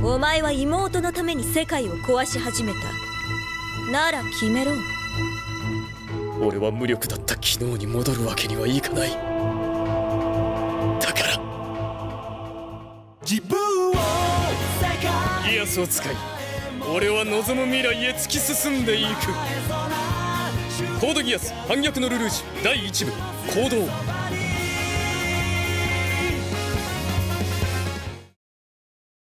お前は妹のために世界を壊し始めた。なら決めろ。 俺は無力だった昨日に戻るわけにはいかない。だから自分を家康を使い、俺は望む未来へ突き進んでいく。コードギアス反逆のルルージュ第1部行動。